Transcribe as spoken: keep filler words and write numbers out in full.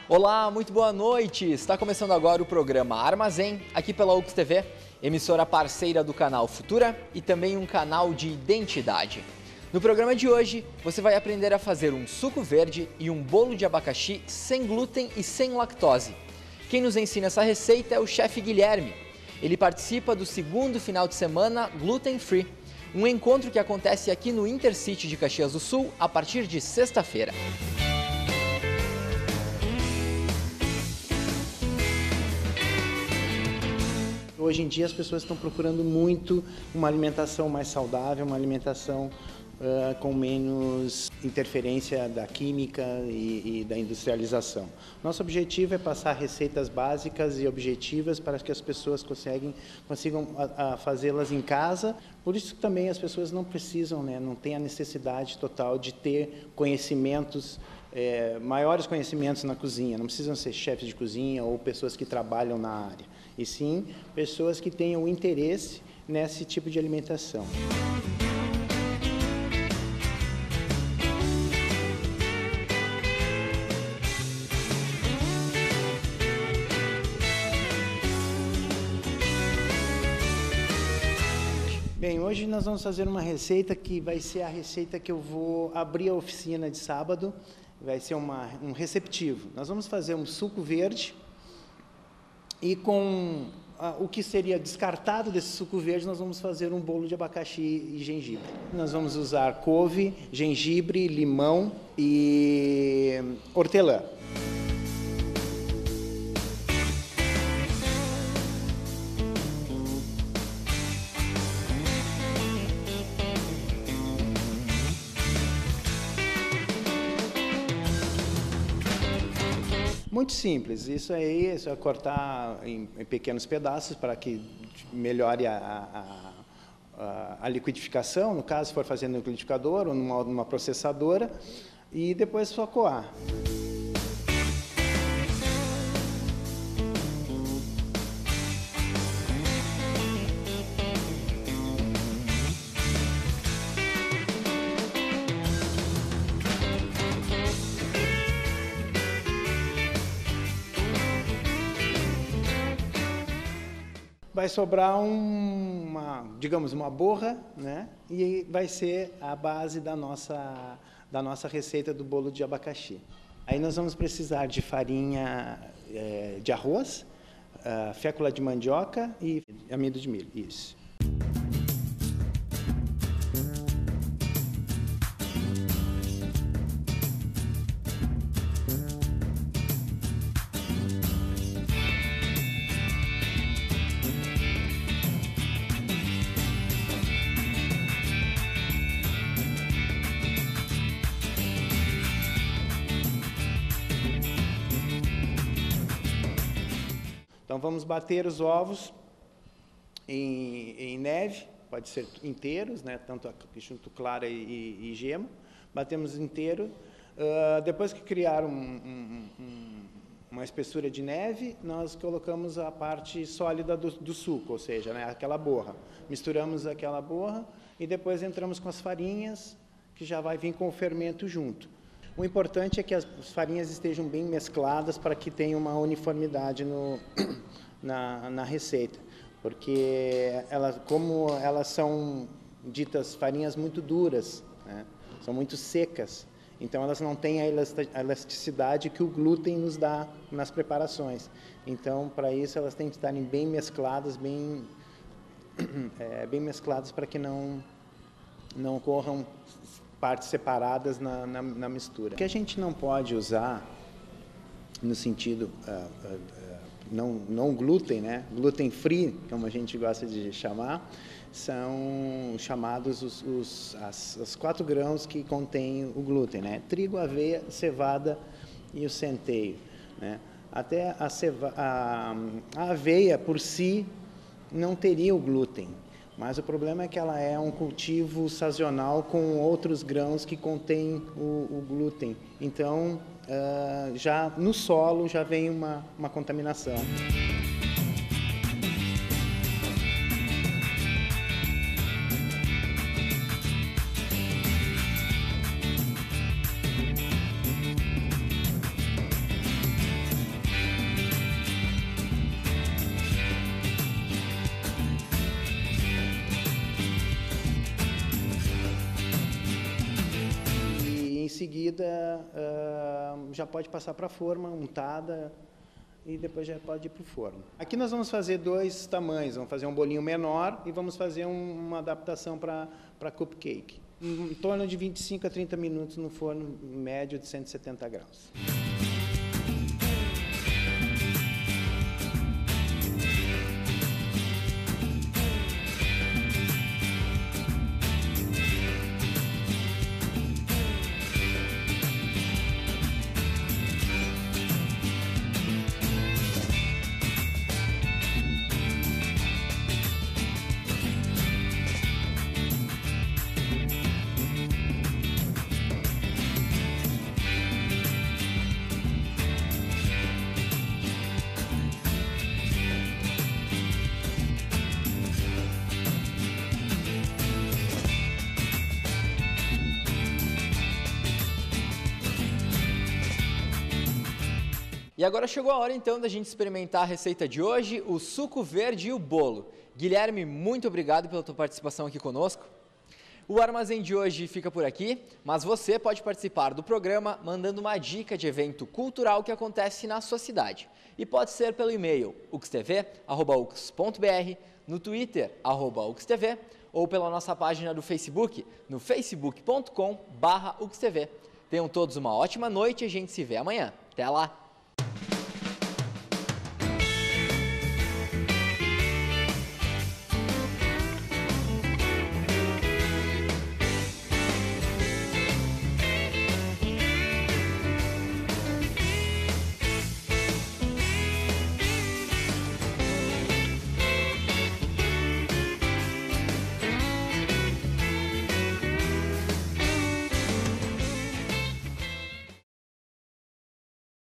Olá, muito boa noite! Está começando agora o programa Armazém, aqui pela U X T V, emissora parceira do canal Futura e também um canal de identidade. No programa de hoje, você vai aprender a fazer um suco verde e um bolo de abacaxi sem glúten e sem lactose. Quem nos ensina essa receita é o chefe Guilherme. Ele participa do segundo final de semana Gluten Free, um encontro que acontece aqui no Intercity de Caxias do Sul a partir de sexta-feira. Hoje em dia as pessoas estão procurando muito uma alimentação mais saudável, uma alimentação uh, com menos interferência da química e, e da industrialização. Nosso objetivo é passar receitas básicas e objetivas para que as pessoas conseguem, consigam fazê-las em casa. Por isso também as pessoas não precisam, né, não têm a necessidade total de ter conhecimentos, é, maiores conhecimentos na cozinha. Não precisam ser chefes de cozinha ou pessoas que trabalham na área. E sim, pessoas que tenham interesse nesse tipo de alimentação. Bem, hoje nós vamos fazer uma receita que vai ser a receita que eu vou abrir a oficina de sábado. Vai ser uma, um receptivo. Nós vamos fazer um suco verde. E com ah, o que seria descartado desse suco verde, nós vamos fazer um bolo de abacaxi e gengibre. Nós vamos usar couve, gengibre, limão e hortelã. Muito simples, isso aí é só cortar em, em pequenos pedaços para que melhore a, a, a, a liquidificação, no caso, se for fazer no liquidificador ou numa, numa processadora, e depois só coar. Vai sobrar uma, digamos, uma borra, né? E vai ser a base da nossa, da nossa receita do bolo de abacaxi. Aí nós vamos precisar de farinha é, de arroz, uh, fécula de mandioca e amido de milho, isso. Então vamos bater os ovos em, em neve, pode ser inteiros, né? Tanto junto clara e, e gema. Batemos inteiro. Uh, depois que criar um, um, um, uma espessura de neve, nós colocamos a parte sólida do, do suco, ou seja, né? Aquela borra. Misturamos aquela borra e depois entramos com as farinhas, que já vai vir com o fermento junto. O importante é que as farinhas estejam bem mescladas para que tenha uma uniformidade no, na, na receita, porque elas, como elas são ditas farinhas muito duras, né, são muito secas, então elas não têm a elasticidade que o glúten nos dá nas preparações. Então, para isso, elas têm que estarem bem mescladas, bem, é, bem mescladas para que não, não ocorram partes separadas na, na, na mistura. O que a gente não pode usar, no sentido uh, uh, uh, não, não glúten, né? Gluten free, como a gente gosta de chamar, são chamados os, os as, os quatro grãos que contêm o glúten, né? Trigo, aveia, cevada e o centeio, né? Até a, ceva, a, a aveia por si não teria o glúten. Mas o problema é que ela é um cultivo sazonal com outros grãos que contêm o, o glúten. Então, uh, já no solo já vem uma, uma contaminação. seguida uh, já pode passar para a forma untada e depois já pode ir para o forno. Aqui nós vamos fazer dois tamanhos, vamos fazer um bolinho menor e vamos fazer um, uma adaptação para para cupcake. Em torno de vinte e cinco a trinta minutos no forno médio de cento e setenta graus. E agora chegou a hora então da gente experimentar a receita de hoje, o suco verde e o bolo. Guilherme, muito obrigado pela tua participação aqui conosco. O Armazém de hoje fica por aqui, mas você pode participar do programa mandando uma dica de evento cultural que acontece na sua cidade. E pode ser pelo e-mail u x t v arroba u x ponto b r, no Twitter, arroba u x t v, ou pela nossa página do Facebook, no facebook ponto com barra u x t v. Tenham todos uma ótima noite e a gente se vê amanhã. Até lá!